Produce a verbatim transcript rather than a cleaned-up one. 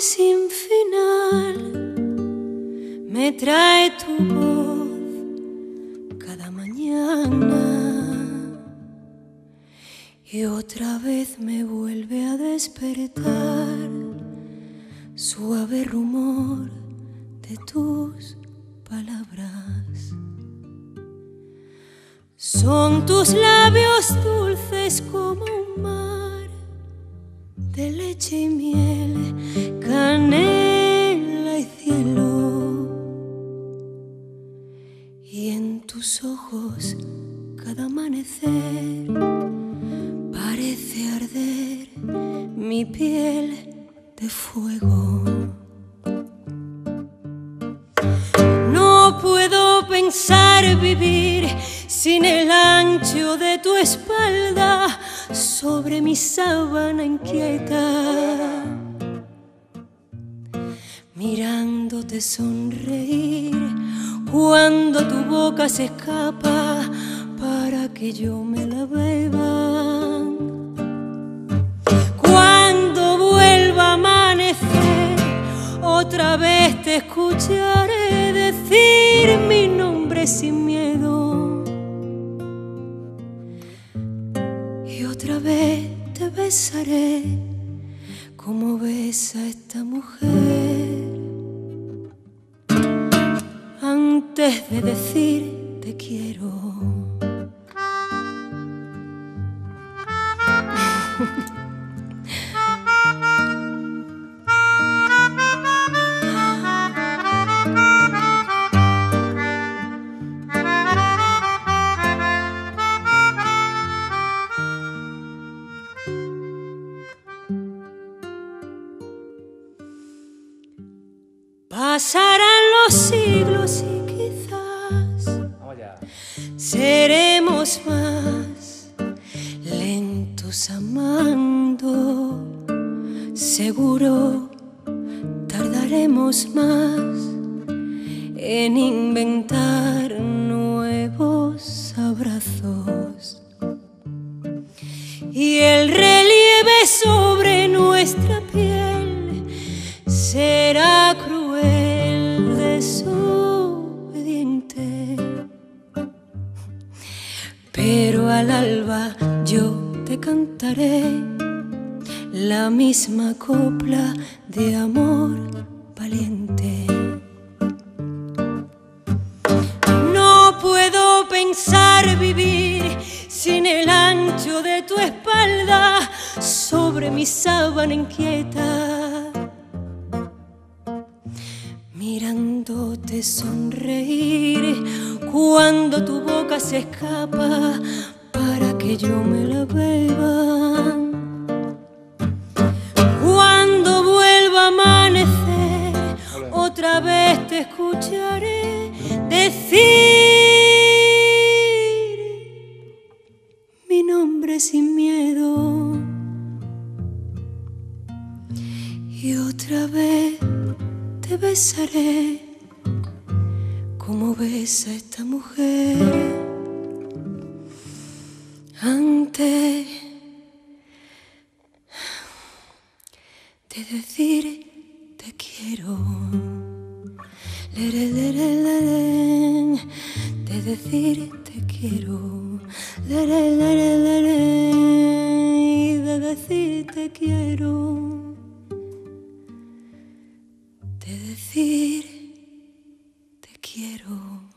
sin final me trae tu voz cada mañana y otra vez me vuelve a despertar suave rumor de tus palabras. Son tus labios dulces como un mar de leche y miel, canela y cielo, y en tus ojos cada amanecer parece arder mi piel de fuego. No puedo pensar vivir sin el ancho de tu espalda sobre mi sábana inquieta, mirándote sonreír cuando tu boca se escapa para que yo me la beba. Cuando vuelva a amanecer, otra vez te escucharé decir mi nombre sin miedo, y otra vez te besaré como besa esta mujer antes de decir te quiero. Pasarán los siglos y quizás seremos más lentos amando. Seguro tardaremos más en inventar nuevos abrazos, y el relieve sobre nuestra piel será cruel, desobediente. Pero al alba yo te cantaré la misma copla de amor valiente. No puedo pensar vivir sin el ancho de tu espalda sobre mi sábana inquieta, mirándote sonreír cuando tu boca se escapa para que yo me la beba. Cuando vuelva a amanecer, otra vez te escucharé decir mi nombre sin miedo, y otra vez te besaré como besa esta mujer antes de decir te quiero. Lere, lere, lere, de decir te quiero. Lere, lere, lere, de decir te quiero. De decir te quiero.